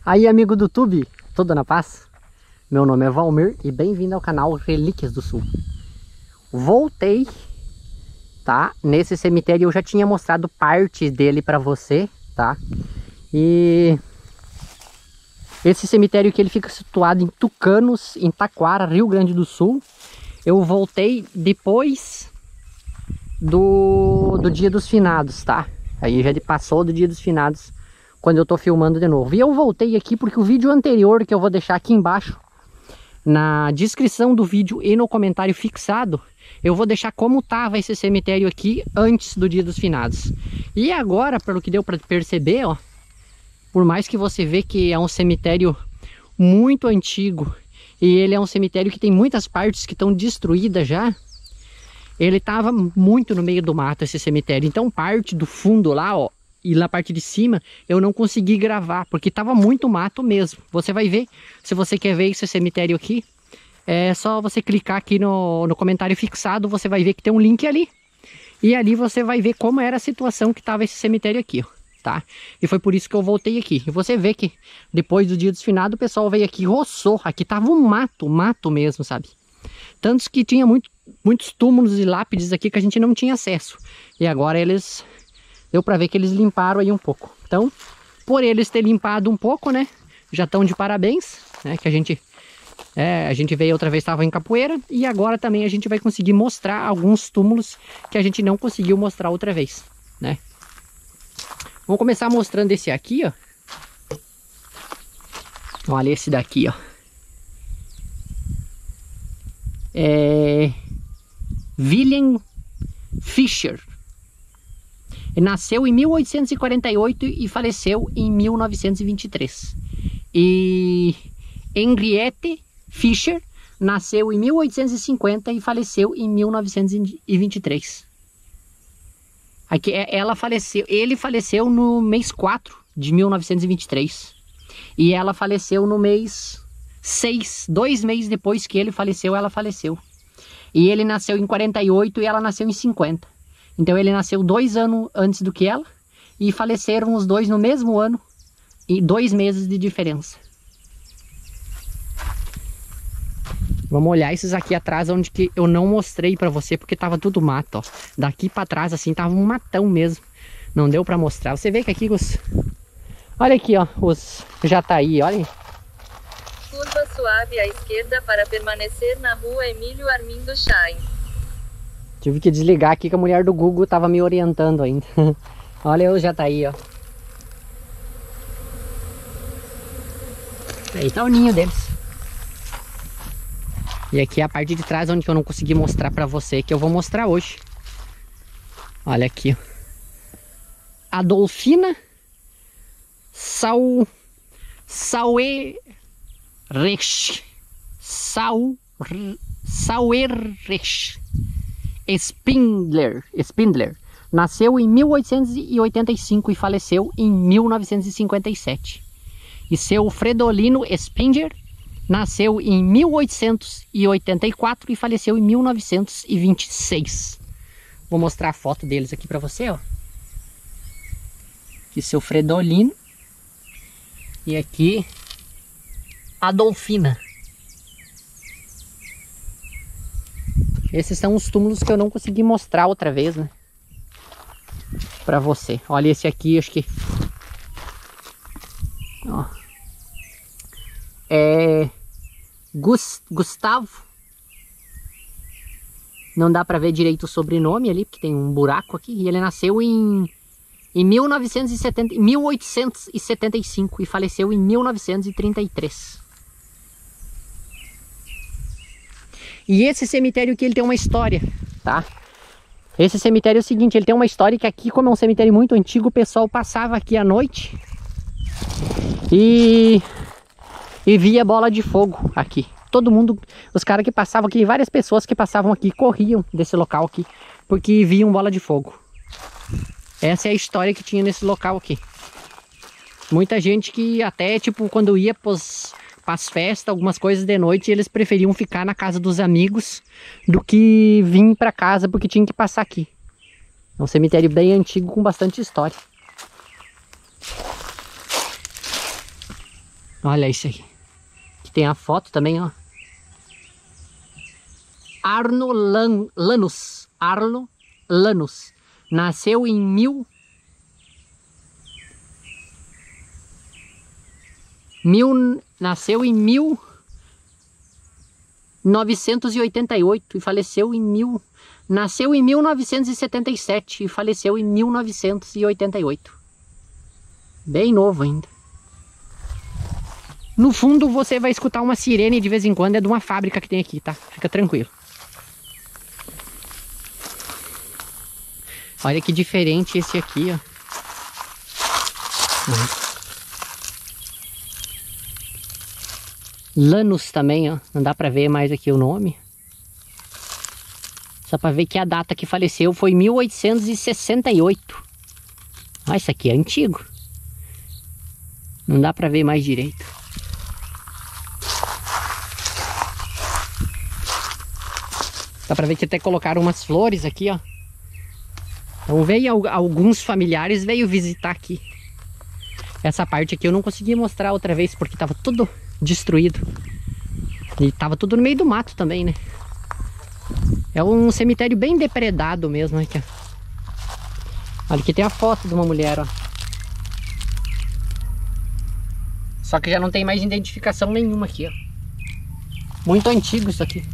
Aí, amigo do YouTube, tudo na paz? Meu nome é Valmir e bem-vindo ao canal Relíquias do Sul. Voltei, tá? Nesse cemitério eu já tinha mostrado parte dele pra você, tá? E esse cemitério que ele fica situado em Tucanos, em Taquara, Rio Grande do Sul. Eu voltei depois do Dia dos Finados, tá? Aí já passou do Dia dos Finados quando eu tô filmando de novo. E eu voltei aqui porque o vídeo anterior, que eu vou deixar aqui embaixo na descrição do vídeo e no comentário fixado, eu vou deixar como tava esse cemitério aqui antes do Dia dos Finados. E agora, pelo que deu para perceber, ó, por mais que você vê que é um cemitério muito antigo e ele é um cemitério que tem muitas partes que estão destruídas já, ele tava muito no meio do mato, esse cemitério. Então parte do fundo lá, ó, e na parte de cima eu não consegui gravar, porque tava muito mato mesmo. Você vai ver, se você quer ver esse cemitério aqui, é só você clicar aqui no comentário fixado, você vai ver que tem um link ali. E ali você vai ver como era a situação que tava esse cemitério aqui, ó, tá? E foi por isso que eu voltei aqui. E você vê que depois do Dia dos Finados o pessoal veio aqui e roçou. Aqui tava um mato mesmo, sabe? Tantos que tinha muitos túmulos e lápides aqui que a gente não tinha acesso. E agora eles... deu pra ver que eles limparam aí um pouco. Então, por eles ter limpado um pouco, né? Já estão de parabéns, né? Que a gente veio outra vez, estava em Capoeira. E agora também a gente vai conseguir mostrar alguns túmulos que a gente não conseguiu mostrar outra vez, né? Vamos começar mostrando esse aqui, ó. Olha esse daqui, ó. William Fischer. Ele nasceu em 1848 e faleceu em 1923. E Henriette Fischer nasceu em 1850 e faleceu em 1923. Aqui ele faleceu no mês 4 de 1923. E ela faleceu no mês 6, 2 meses depois que ele faleceu, ela faleceu. E ele nasceu em 48 e ela nasceu em 50. Então ele nasceu 2 anos antes do que ela e faleceram os dois no mesmo ano e 2 meses de diferença. Vamos olhar esses aqui atrás onde que eu não mostrei pra você porque tava tudo mato, ó. Daqui pra trás assim tava um matão mesmo. Não deu pra mostrar. Você vê que aqui os... olha aqui, ó, os jataí, olha. Curva suave à esquerda para permanecer na rua Emílio Armindo Chain. Tive que desligar aqui que a mulher do Google tava me orientando ainda. Olha o jataí, ó. Aí tá o ninho deles. E aqui é a parte de trás onde eu não consegui mostrar pra você, que eu vou mostrar hoje. Olha aqui, ó. Adolfina Sauerreich Spindler nasceu em 1885 e faleceu em 1957. E seu Fredolino Spindler nasceu em 1884 e faleceu em 1926. Vou mostrar a foto deles aqui para você, ó. Aqui seu Fredolino e aqui Adolfina. Esses são os túmulos que eu não consegui mostrar outra vez, né? Pra você. Olha esse aqui, acho que... ó. Gustavo. Não dá pra ver direito o sobrenome ali, porque tem um buraco aqui. E ele nasceu em 1875 e faleceu em 1933. E esse cemitério aqui, ele tem uma história, tá? Esse cemitério é o seguinte, ele tem uma história que aqui, como é um cemitério muito antigo, o pessoal passava aqui à noite e via bola de fogo aqui. Todo mundo, os caras que passavam aqui, várias pessoas que passavam aqui, corriam desse local aqui, porque viam bola de fogo. Essa é a história que tinha nesse local aqui. Muita gente que até, tipo, quando ia pras festas, algumas coisas de noite, eles preferiam ficar na casa dos amigos do que vir pra casa porque tinha que passar aqui. É um cemitério bem antigo com bastante história. Olha isso aí. Aqui tem a foto também, ó. Arno Lanus. Arno Lanus. Nasceu em 1988 e faleceu em Nasceu em 1977 e faleceu em 1988. Bem novo ainda. No fundo você vai escutar uma sirene de vez em quando, é de uma fábrica que tem aqui, tá? Fica tranquilo. Olha que diferente esse aqui, ó. Lanus também, ó. Não dá pra ver mais aqui o nome. Só pra ver que a data que faleceu foi 1868. Ah, isso aqui é antigo. Não dá pra ver mais direito. Dá pra ver que até colocaram umas flores aqui, ó. Então veio alguns familiares veio visitar aqui. Essa parte aqui eu não consegui mostrar outra vez porque tava tudo destruído. E tava tudo no meio do mato também, né? É um cemitério bem depredado mesmo aqui, ó. Olha, aqui tem a foto de uma mulher, ó. Só que já não tem mais identificação nenhuma aqui, ó. Muito antigo isso aqui.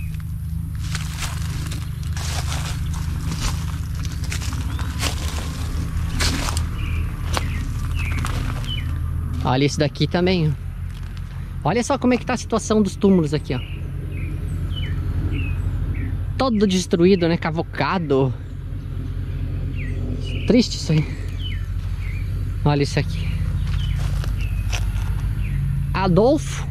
Olha esse daqui também, ó. Olha só como é que tá a situação dos túmulos aqui, ó. Todo destruído, né? Cavocado. Triste isso aí. Olha isso aqui. Adolfo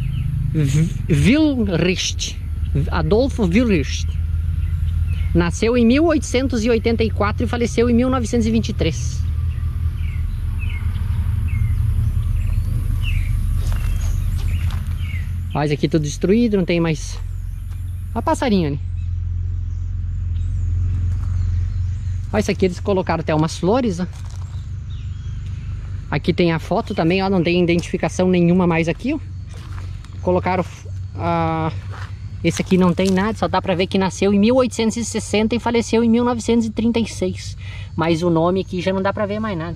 Wilrist. Adolfo Wilrist. Nasceu em 1884 e faleceu em 1923. Olha, esse aqui tudo destruído, não tem mais. Olha o passarinho ali. Olha, isso aqui eles colocaram até umas flores, ó. Aqui tem a foto também, ó. Não tem identificação nenhuma mais aqui, ó. Colocaram... esse aqui não tem nada, só dá pra ver que nasceu em 1860 e faleceu em 1936. Mas o nome aqui já não dá pra ver mais nada.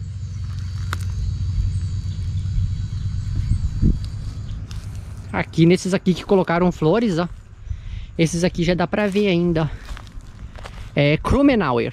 Aqui nesses aqui que colocaram flores, ó. Esses aqui já dá pra ver ainda. É Krumenauer.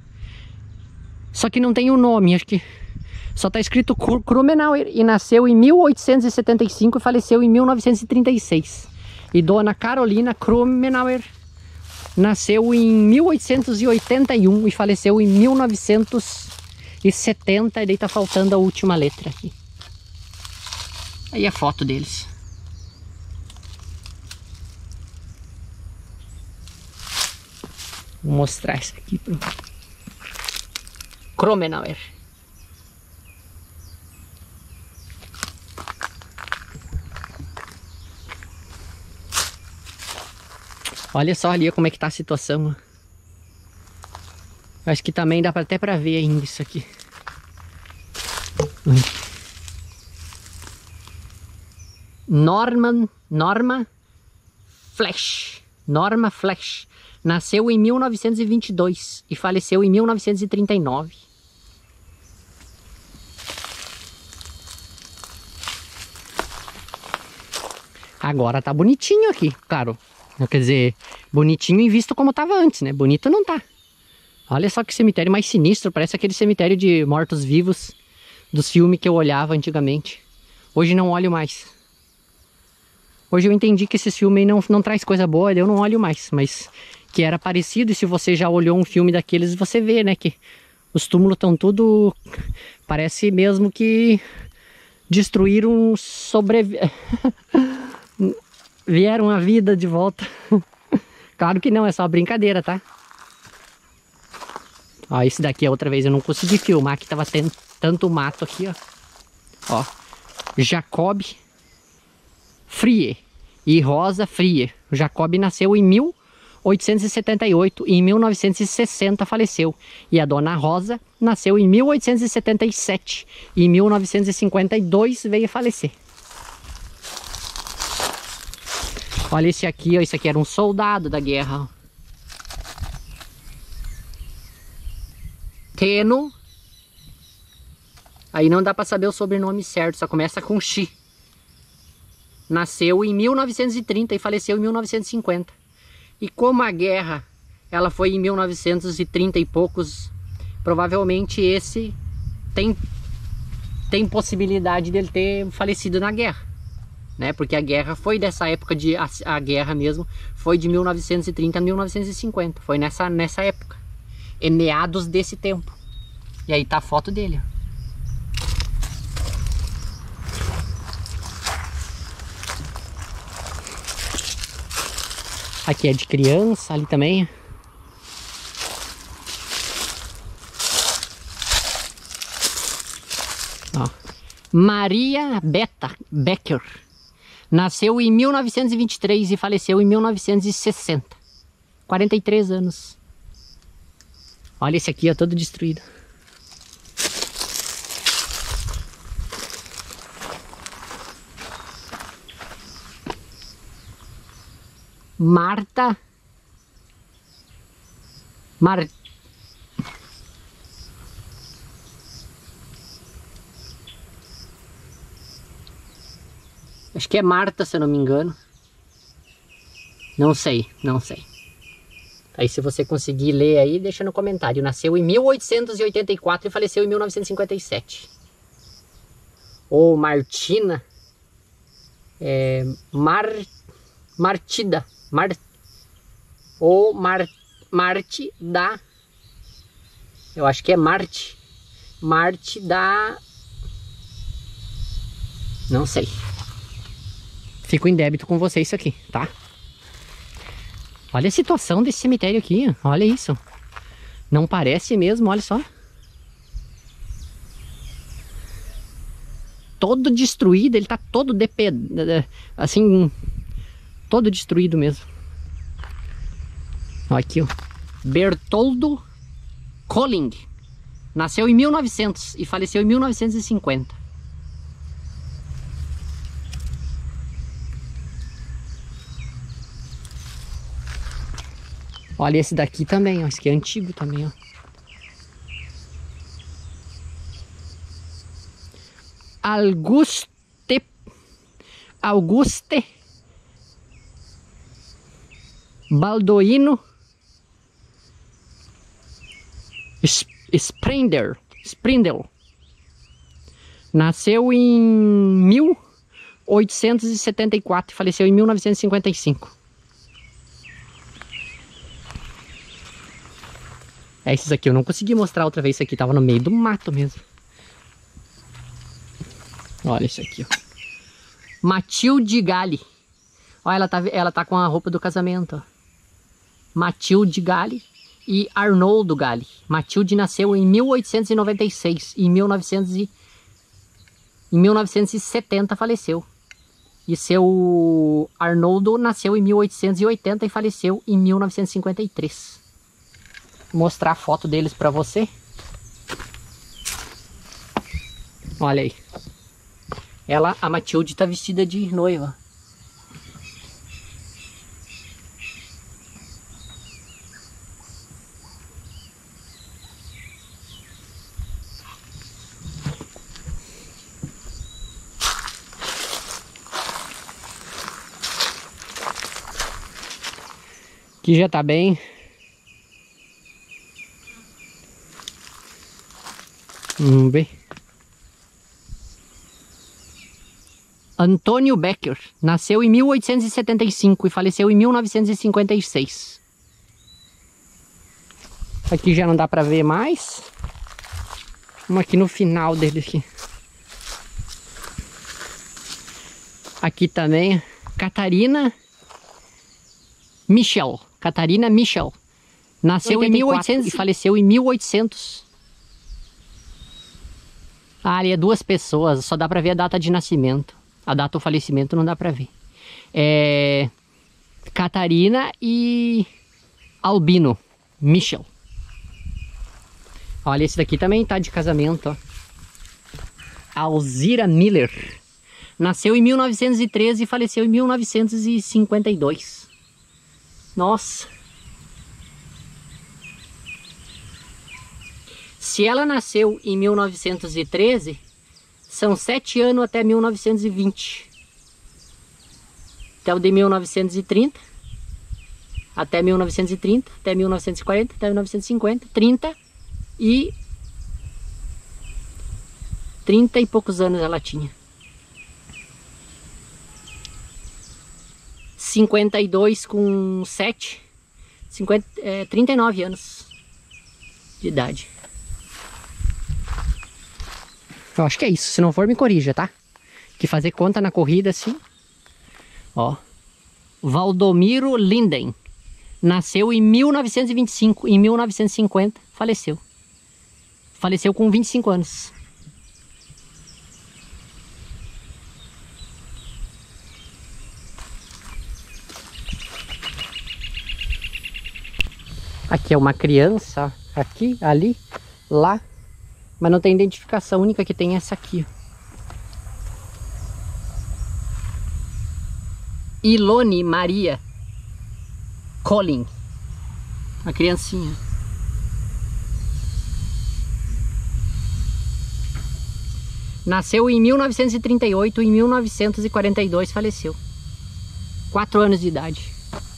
Só que não tem o nome, acho que só tá escrito Krumenauer. E nasceu em 1875 e faleceu em 1936. E Dona Carolina Krumenauer nasceu em 1881 e faleceu em 1970. E daí tá faltando a última letra aqui. Aí a foto deles. Vou mostrar isso aqui pro Krumenauer. Olha só ali como é que tá a situação. Acho que também dá até pra ver ainda isso aqui. Norma Flash. Norma Flash. Nasceu em 1922 e faleceu em 1939. Agora tá bonitinho aqui, claro. Quer dizer, bonitinho em visto como tava antes, né? Bonito não tá. Olha só que cemitério mais sinistro. Parece aquele cemitério de mortos-vivos dos filmes que eu olhava antigamente. Hoje não olho mais. Hoje eu entendi que esses filmes aí não traz coisa boa, eu não olho mais. Mas que era parecido, e se você já olhou um filme daqueles, você vê, né? Que os túmulos estão tudo... Parece mesmo que destruíram, vieram a vida de volta. Claro que não, é só brincadeira, tá? Ó, esse daqui a outra vez eu não consegui filmar, que tava tendo tanto mato aqui, ó. Ó, Jacob Frier e Rosa Frier. O Jacob nasceu em 1878 e em 1960 faleceu. E a Dona Rosa nasceu em 1877 e em 1952 veio a falecer. Olha esse aqui, ó, esse aqui era um soldado da guerra. Teno. Aí não dá pra saber o sobrenome certo, só começa com X. Nasceu em 1930 e faleceu em 1950. E como a guerra, ela foi em 1930 e poucos, provavelmente esse tem possibilidade dele ter falecido na guerra, né? Porque a guerra foi dessa época, a guerra mesmo, foi de 1930 a 1950. Foi nessa época, em meados desse tempo. E aí tá a foto dele, ó. Aqui é de criança, ali também. Ó. Maria Beta Becker. Nasceu em 1923 e faleceu em 1960. 43 anos. Olha esse aqui, ó, todo destruído. Marta acho que é Marta, se eu não me engano. Não sei. Aí se você conseguir ler aí, deixa no comentário. Nasceu em 1884 e faleceu em 1957. Ou Martina Martida. Marte da... Eu acho que é Marte da... Não sei. Fico em débito com você isso aqui, tá? Olha a situação desse cemitério aqui. Olha isso. Não parece mesmo, olha só. Todo destruído, ele tá todo assim... Todo destruído mesmo. Ó, aqui, ó. Bertoldo Colling. Nasceu em 1900 e faleceu em 1950. Olha esse daqui também, ó. Esse aqui é antigo também, ó. Auguste Baldoino Sprindel. Nasceu em 1874 e faleceu em 1955. Esses aqui eu não consegui mostrar outra vez. Isso aqui tava no meio do mato mesmo. Olha isso aqui, ó. Matilde Galli. Olha, ela tá com a roupa do casamento, ó. Matilde Galli e Arnoldo Galli. Matilde nasceu em 1896 e em 1970 faleceu. E seu Arnoldo nasceu em 1880 e faleceu em 1953. Vou mostrar a foto deles pra você. Olha aí. A Matilde tá vestida de noiva. Aqui já tá bem. Vamos ver. Antônio Becker nasceu em 1875 e faleceu em 1956. Aqui já não dá pra ver mais. Vamos aqui no final dele aqui. Aqui também Catarina Michel. Nasceu em 1800 e faleceu em 1800. Ah, ali é duas pessoas, só dá pra ver a data de nascimento. A data do falecimento não dá pra ver. Catarina e Albino Michel. Olha, esse daqui também tá de casamento, ó. Alzira Miller. Nasceu em 1913 e faleceu em 1952. Nossa. Se ela nasceu em 1913, são 7 anos até 1920. Então de 1930 até 1930, até 1940, até 1950, 30 e poucos anos ela tinha. 52 com 7, 39 anos de idade. Eu acho que é isso, se não for me corrija, tá? Que fazer conta na corrida assim. Ó, Valdomiro Linden. Nasceu em 1925, em 1950 faleceu. Faleceu com 25 anos. Aqui é uma criança, aqui, ali, lá. Mas não tem identificação, a única que tem é essa aqui. Ilone Maria Colin. Uma criancinha. Nasceu em 1938 e em 1942 faleceu. 4 anos de idade.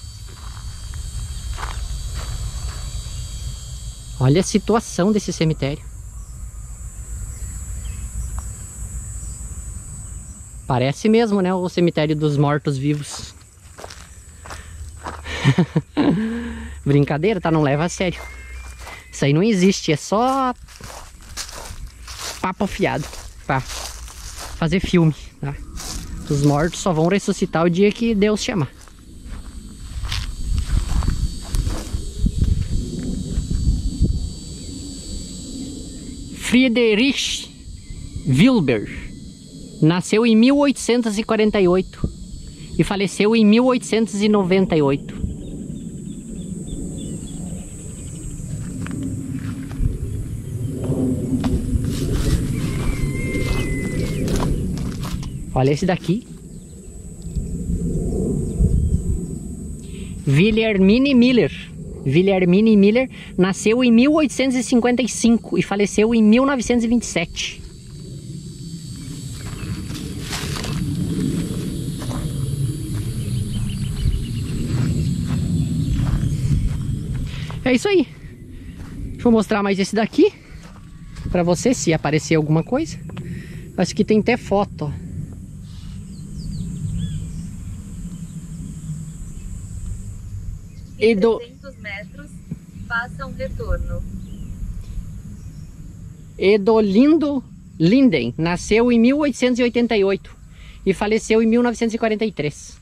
Olha a situação desse cemitério. Parece mesmo, né? O cemitério dos mortos-vivos. Brincadeira, tá? Não leva a sério. Isso aí não existe, é só papo fiado pra fazer filme, tá? Os mortos só vão ressuscitar o dia que Deus chamar. Friedrich Wilber. Nasceu em 1848 e faleceu em 1898. Olha esse daqui. Wilhelmine Miller. Wilhelmine Miller nasceu em 1855 e faleceu em 1927. É isso aí. Deixa eu mostrar mais esse daqui pra você, se aparecer alguma coisa. Acho que tem até foto, ó. Em 300 metros, faça um retorno. Edolindo Linden nasceu em 1888 e faleceu em 1943.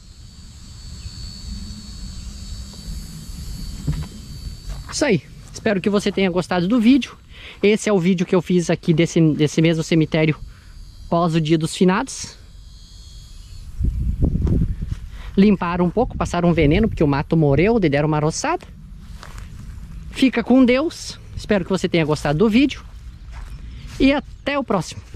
Isso aí, espero que você tenha gostado do vídeo. Esse é o vídeo que eu fiz aqui desse mesmo cemitério pós o Dia dos Finados. Limparam um pouco, passaram um veneno porque o mato morreu, deram uma roçada. Fica com Deus, espero que você tenha gostado do vídeo e até o próximo.